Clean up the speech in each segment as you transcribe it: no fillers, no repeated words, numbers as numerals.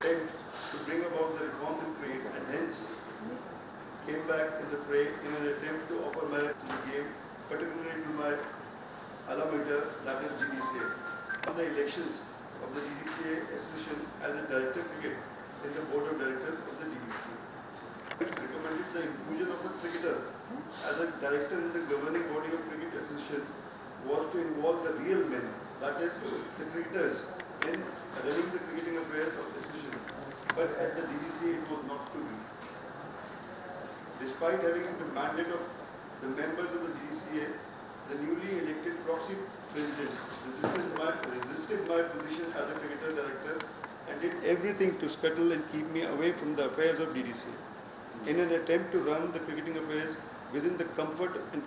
attempt to bring about the reforms in cricket and hence came back in the fray in an attempt to offer my to the game, particularly to my alma mater, that is GDCA. On the elections of the GDCA Association as a director cricket in the board of directors of the GDCA. It recommended the inclusion of a cricketer as a director in the governing body of Cricket Association was to involve the real men, that is, the cricketers, in running the cricketing affairs of the association. But at the DDCA it was not to be. Despite having the mandate of the members of the DDCA, the newly elected proxy president resisted my position as a cricketer director and did everything to scuttle and keep me away from the affairs of DDCA. In an attempt to run the cricketing affairs within the comforts and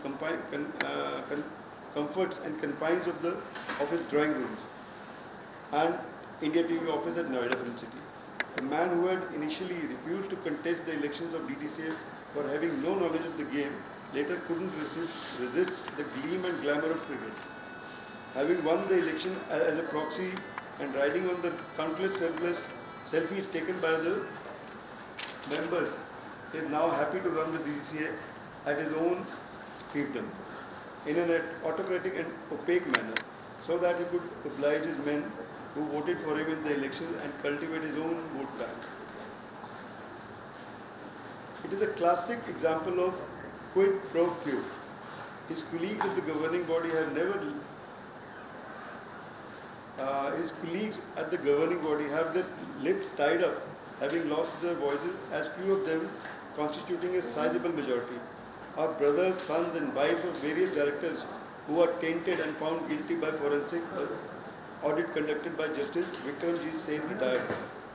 confines of his drawing rooms and India TV office at Noida Film City. The man who had initially refused to contest the elections of DDCA for having no knowledge of the game later couldn't resist the gleam and glamour of cricket. Having won the election as a proxy and riding on the countless selfies taken by the members, he is now happy to run the DDCA at his own fiefdom in an autocratic and opaque manner so that he could oblige his men who voted for him in the elections and cultivate his own vote bank. It is a classic example of quid pro quo. His colleagues at the governing body have their lips tied up, having lost their voices, as few of them constituting a sizable majority, are brothers, sons and wives of various directors who are tainted and found guilty by forensic audit conducted by Justice Vikram G. Sen, retired.